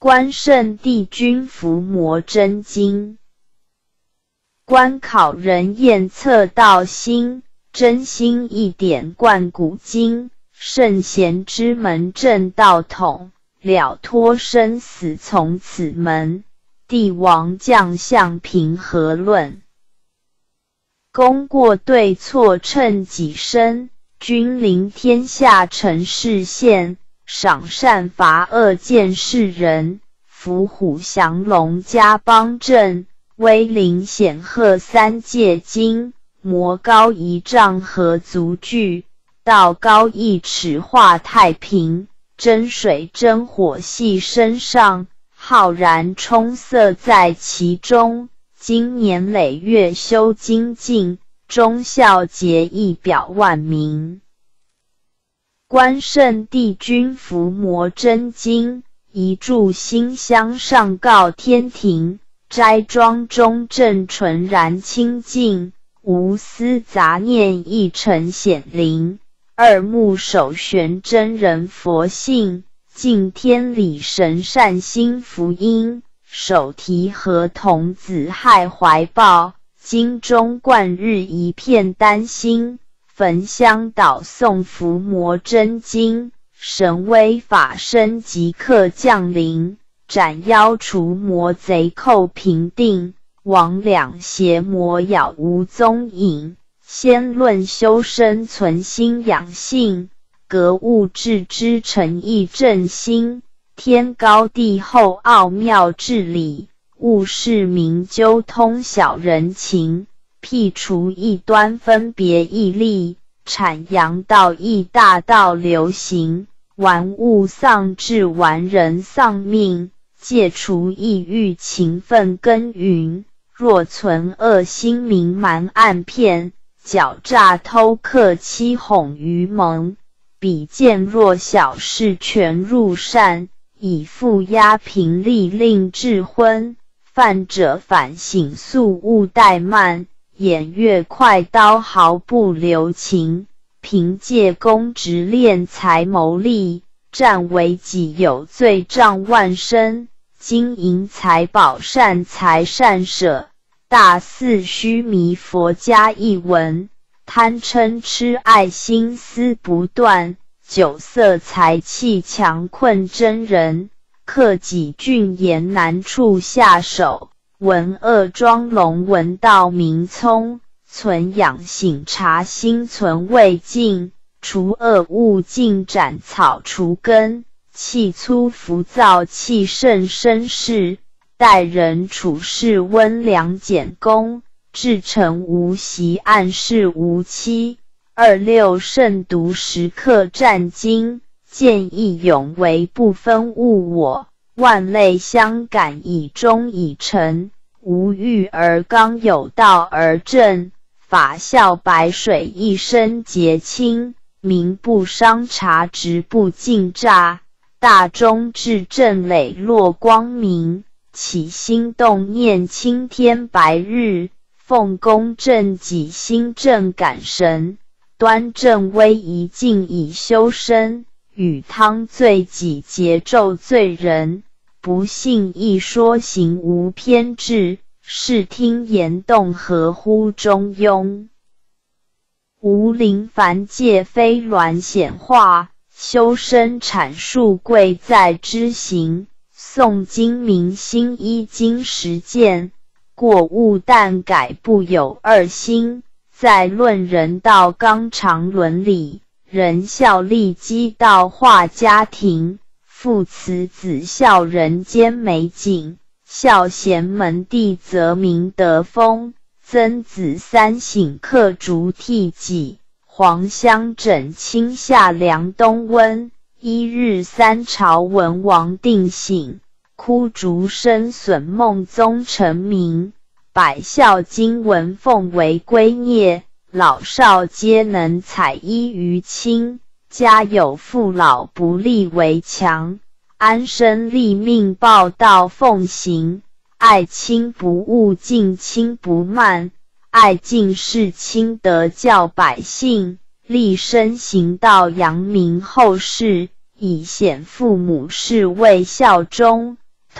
观圣帝君伏魔真经。观考人验测道心，真心一点贯古今。圣贤之门正道统，了脱生死从此门。帝王将相评和论，功过对错称己身。君临天下成事现，赏善罚恶见世人。伏虎降龙家邦正，威灵显赫三界经。魔高一丈何足惧，道高一尺化太平。真水真火系身上，浩然充塞在其中。经年累月修精进，忠孝节义表万民。观圣帝君伏魔真经，一炷馨香上告天庭。斋庄中正纯然清净，无私杂念一尘显灵。二目首悬真人佛性，敬天理神善心福音。手提合童子害怀抱，经中贯日一片丹心。焚香祷诵伏魔真经，神威法身即刻降临。斩妖除魔贼寇平定，魍魉邪魔杳无踪影。先论修身存心养性，格物致知诚意正心。天高地厚奥妙治理，务事明究通晓人情。辟除异端分别义利，阐扬道义大道流行。玩物丧志玩人丧命，戒除抑郁勤奋耕耘。若存恶心明瞒暗骗，狡诈偷克欺哄愚蒙。比见弱小事全入善，以富压贫利令智昏。犯者反省速勿怠慢，偃月快刀毫不留情。凭借公职敛财谋利，占为己有罪障万身。金银财宝善财善舍，大肆虚弥佛家一文。贪嗔痴爱心思不断，酒色财气强困真人。克己峻严难处下手，闻恶装聋闻道明聪。存养醒察心存未尽，除恶务尽斩草除根。气粗浮躁气盛绅士，待人处事温良俭恭。至诚无习暗示无欺。26慎读时刻战经，见义勇为不分物我。万类相感以忠以诚，无欲而刚有道而正。法孝白水一身洁清，民不伤察直不尽诈。大忠至正磊落光明，起心动念青天白日。奉公正己心正感神，端正威仪静以修身。与汤罪己节咒罪人，不信一说行无偏执。视听言动合乎中庸，无临凡界非鸾显化。修身阐述贵在知行，诵经明心依经实践。过误但改不有二心，在论人道纲常伦理。仁孝利基道化家庭，父慈子孝人间美景。孝贤门第则明德风，曾子三省刻竹替己。黄香枕清夏凉冬温，一日三朝文王定省。枯竹深损孟宗成名，百孝经文奉为圭臬。老少皆能采衣于亲，家有父老不立为强。安身立命报道奉行，爱亲不误敬亲不慢。爱敬事亲德教百姓，立身行道扬名后世。以显父母事为孝忠，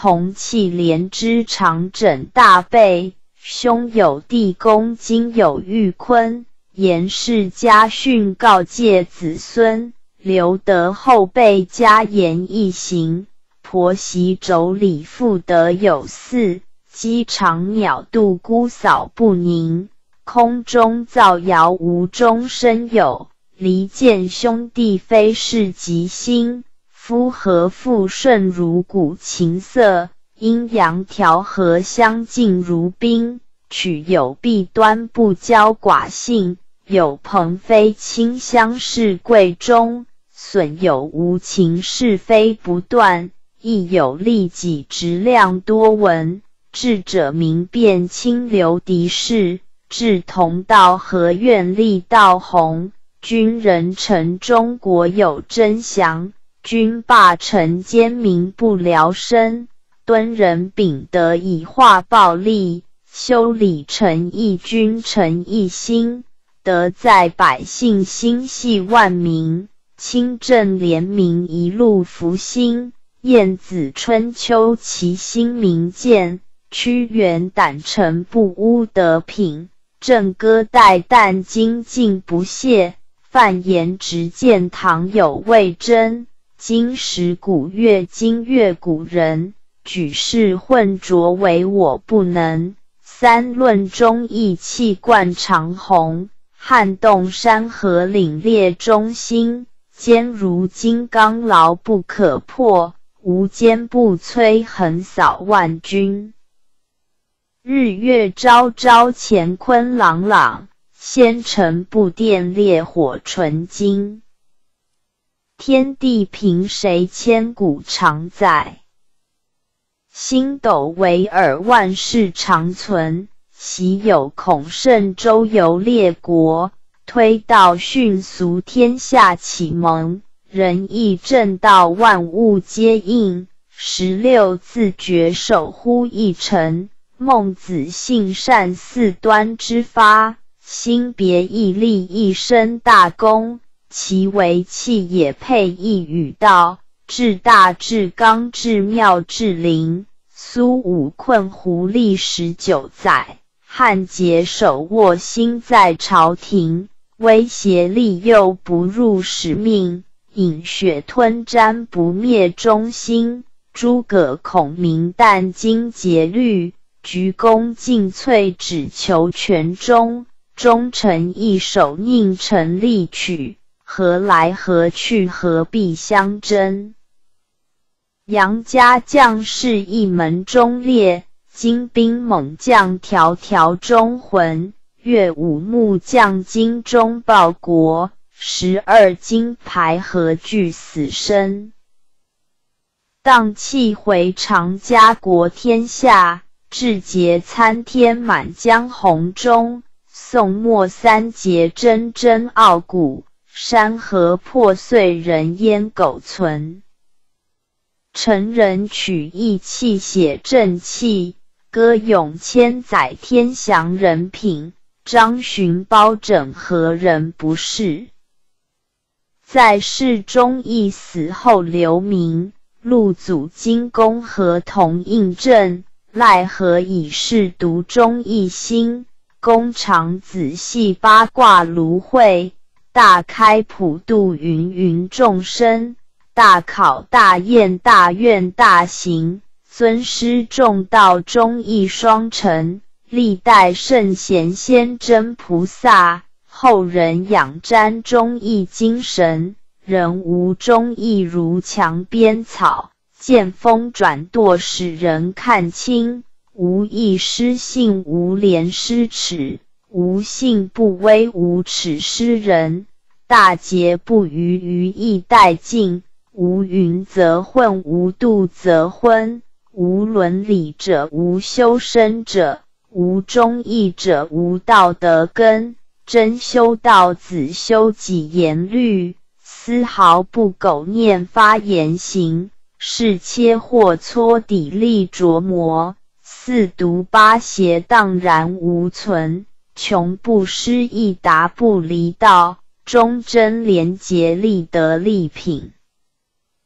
同气连枝长枕大背，兄有地宫，今有玉坤。严氏家训告诫子孙，留得后辈家言一行。婆媳妯娌妇德有四，鸡肠鸟肚姑嫂不宁。空中造谣无中生有，离间兄弟非是吉星。夫和妇顺如鼓琴瑟，阴阳调和相敬如宾。取有弊端不骄寡性，有朋非亲相视贵中。损有无情是非不断，亦有利己直量多闻。智者明辨清流敌士，志同道合愿立道弘。君人臣中国有真祥，君霸臣奸民不聊生。敦人秉德以化暴力，修理诚意君臣一心。德在百姓心系万民，清正廉明一路福兴。晏子春秋其心明鉴，屈原胆诚不污德品。郑歌代旦精进不懈，范言直谏唐有魏征。今时古乐今乐古人，举世混浊唯我不能。三论忠义气贯长虹，撼动山河凛冽中心。坚如金刚牢不可破，无坚不摧横扫万军。日月昭昭乾坤朗朗，仙尘不电烈火纯金。天地凭谁千古常在，星斗惟尔万世长存。昔有孔圣周游列国，推道训俗天下启蒙。仁义正道万物皆应，16字诀守乎一城。孟子性善四端之发，心别义立一身大功。其为气也配一语道，至大至刚至妙至灵。苏武困狐狸19载，汉桀手握心在朝廷。威胁利诱不入使命，饮血吞毡不灭忠心。诸葛孔明殚精竭虑，鞠躬尽瘁只求全忠。忠臣义守宁臣力取，何来何去何必相争。杨家将士一门忠烈，精兵猛将条条忠魂。岳武木匠精忠报国，12金牌何惧死生。荡气回肠家国天下，志节参天满江红中。宋末三杰铮铮傲骨，山河破碎人烟苟存。陈人取义气写正气，歌咏千载天祥人品。张巡包拯何人不是？在世忠义，死后留名。陆祖金公何同印证？奈何已是独忠一心？公常仔细八卦芦荟，大开普度芸芸众生。大考大验大愿大行，尊师重道忠义双成。历代圣贤先真菩萨，后人仰瞻忠义精神。人无忠义如墙边草，见风转舵使人看清。无义失信，无廉失耻，无信不威，无耻失人。大节不渝，于义殆尽。无云则混，无度则昏。无伦理者，无修身者。无忠义者，无道德根。真修道子，修己严律，丝毫不苟念发言行。是切或搓砥砺琢磨，四毒八邪荡然无存。穷不失义，达不离道，忠贞廉洁立德立品。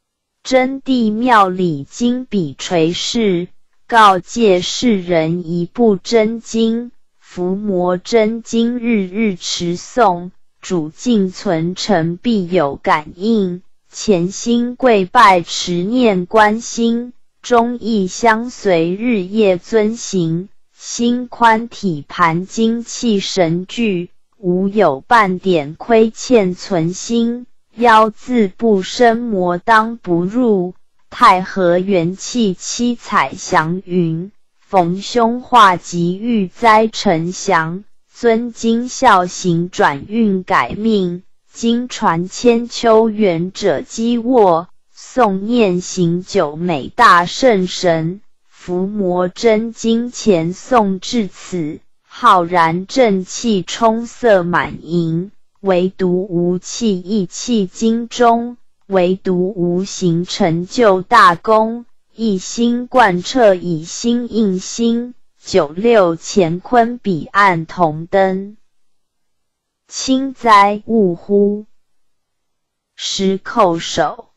真谛妙理经笔垂示，告诫世人一部真经。伏魔真经日日持诵，主静存诚必有感应。潜心跪拜持念观心，忠义相随日夜遵行。心宽体盘精气神聚，无有半点亏欠存心。妖自不生魔当不入，太和元气七彩祥云。逢凶化吉遇灾成祥，尊经孝行转运改命。经传千秋远者积握，诵念行久美大圣神。伏魔真经前诵至此，浩然正气充塞满盈。唯独无气意气经中，唯独无形成就大功。一心贯彻以心应心，96乾坤彼岸同登。轻哉勿乎！师叩首。